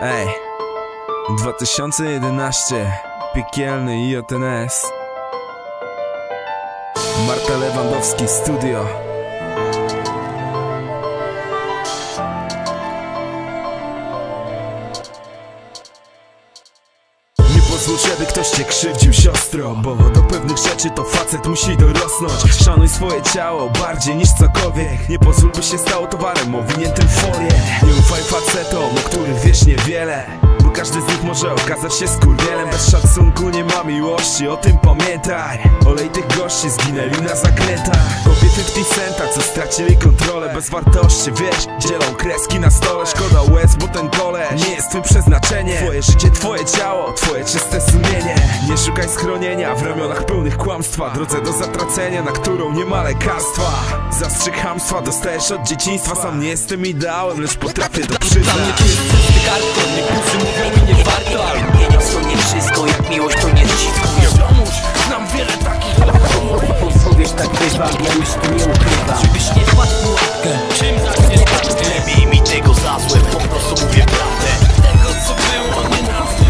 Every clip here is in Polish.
Ej, 2011, piekielny IOTNS, Marta Lewandowski, studio. Pozwól, żeby ktoś cię krzywdził, siostro, bo do pewnych rzeczy to facet musi dorosnąć. Szanuj swoje ciało bardziej niż cokolwiek. Nie pozwól, by się stało towarem owiniętym w folię. Nie ufaj facetom, o których wiesz niewiele, bo każdy z nich może okazać się skurwielem. Bez szacunku nie ma miłości, o tym pamiętaj. Olej tych gości, zginęli na zakrętach. Kobiety 50 centa, co stracili kontrolę. Bez wartości, wiesz, dzielą kreski na stole. Szkoda łez, bo ten koleś nie jest twym przeznaczenie. Twoje życie, twoje ciało, twoje czyste sumienie. Nie szukaj schronienia w ramionach pełnych kłamstwa, drodze do zatracenia, na którą nie ma lekarstwa. Zastrzyk chamstwa dostajesz od dzieciństwa. Sam nie jestem ideałem, lecz potrafię to przyznać. Dla mnie to jest czysty karton, niektórzy mówią mi nie warto, ale pieniądz to nie wszystko, jak miłość to nie dziwkuję. Znam wiele takich powiesz tak wyzwam, ja już tu nie ukrywam. Żebyś nie wpadł w pułapkę, czym zaczniesz paczkę? Lepiej mi tego za złe, po prostu mówię prawdę. Tego co było, nie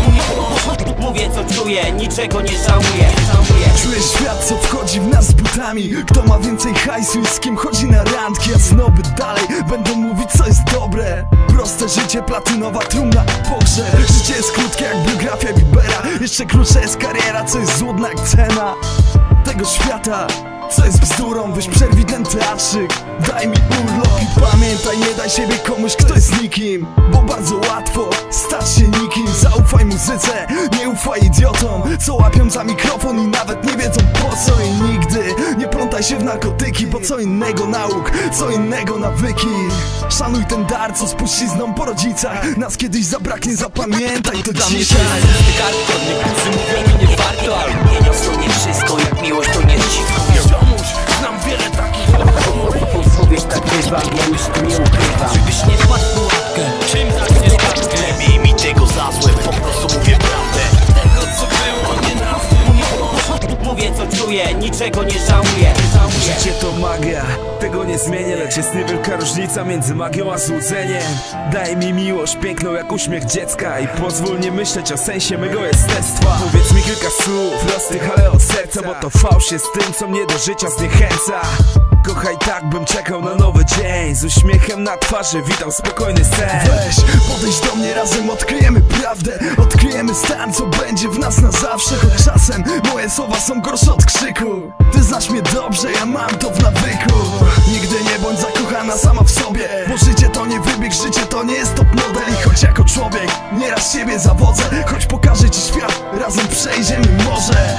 nazwę. Mówię co czuję, niczego nie żałuję. Czuję świat, co wchodzi w nas z butami. Kto ma więcej hajsu i z kim chodzi na randki, a snoby dalej będą mówić co jest dobre. Proste życie, platynowa trumna, pogrzeb. Życie jest krótkie jak biografia Biebera. Jeszcze krótsza jest kariera, co jest złudna jak cena tego świata, co jest bzdurą. Weź przerwij ten teatrzyk, daj mi urlop i pamiętaj, nie daj siebie komuś, kto jest nikim, bo bardzo łatwo stać się nikim. Zaufaj muzyce, nie ufaj idiotom, co łapią za mikrofon i nawet nie wiedzą po co. I nigdy nie plątaj się w narkotyki, bo co innego nauk, co innego nawyki. Szanuj ten dar, co spuścizną po rodzicach nas kiedyś zabraknie, zapamiętaj to dla mnie dzisiaj. To jest czysty karton, niektórzy mówią mi nie warto, ale pieniądz to nie wszystko, jak miłość to nie dziwkuję. Znam wiele takich powiesz tak wyzwam, ja już tu nie ukrywam. Żebyś nie wpadł w pułapkę, czym zaczniesz paczkę? Lepiej mi tego za złe, po prostu mówię prawdę. Tego co było, nie nazwę. Mówię co czuję, niczego nie żałuję. Życie to magia, tego nie zmienię, lecz jest niewielka różnica między magią a złudzeniem. Daj mi miłość piękną jak uśmiech dziecka i pozwól nie myśleć o sensie mego jestestwa. Powiedz mi kilka słów prostych, ale od serca, bo to fałsz jest tym, co mnie do życia zniechęca. Kochaj tak, bym czekał na nowy dzień, z uśmiechem na twarzy witał spokojny sen. Weź, podejdź do mnie, razem odkryjemy prawdę. Odkryjemy stan, co będzie w nas na zawsze. Choć czasem moje słowa są gorsze od krzyku. Ty znasz mnie dobrze, ja mam to w nawyku. Nigdy nie bądź zakochana sama w sobie, bo życie to nie wybieg, życie to nie jest top model. I choć jako człowiek nieraz siebie zawodzę, choć pokażę ci świat, razem przejdziemy morze.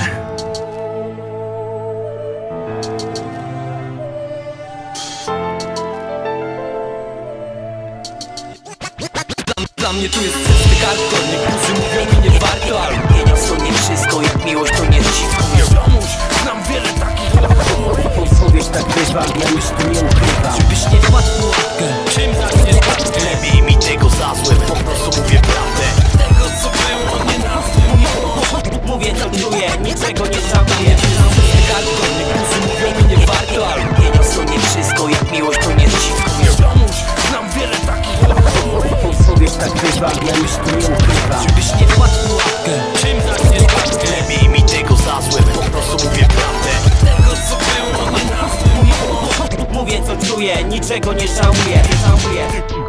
Dla mnie tu jest czysty karton, niektórzy mówią mi nie warto, ale pieniądz to nie wszystko, jak miłość to nie dziwkuję. Znam wiele takich powiesz tak wyzwam, ja już tu nie ukrywam. Żebyś nie wpadł w pułapkę, czym zaczniesz paczkę? Lepiej mi tego za złe, po prostu mówię prawdę. Tego co było, nie nazwę. Mówię co czuję, niczego nie żałuję. Czysty karton, niektórzy mówią mi nie warto, ale pieniądz to nie wszystko, jak miłość to nie dziwkuję. Znam wiele takich powiesz tak wyzwam, ja już tu nie ukrywam. Żebyś nie wpadł w pułapkę, czym zaczniesz paczkę? Lepiej mi tego za złe, po prostu mówię prawdę. Tego co było, nie nazwę. Mówię co czuję, niczego nie żałuję.